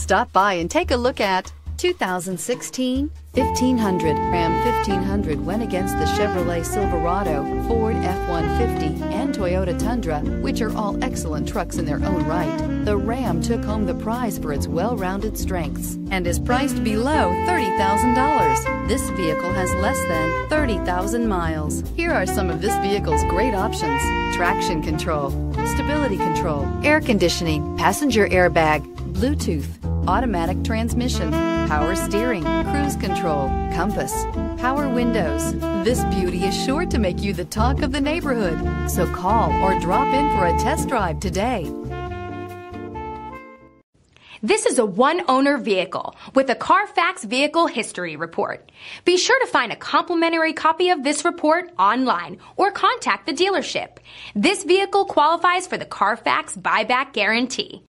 Stop by and take a look at 2016 1500. Ram 1500 went against the Chevrolet Silverado, Ford F-150, and Toyota Tundra, which are all excellent trucks in their own right. The Ram took home the prize for its well-rounded strengths and is priced below $30,000. This vehicle has less than 30,000 miles. Here are some of this vehicle's great options: traction control, stability control, air conditioning, passenger airbag, Bluetooth, automatic transmission, power steering, cruise control, compass, power windows. This beauty is sure to make you the talk of the neighborhood. So call or drop in for a test drive today. This is a one-owner vehicle with a Carfax Vehicle History Report. Be sure to find a complimentary copy of this report online or contact the dealership. This vehicle qualifies for the Carfax Buyback Guarantee.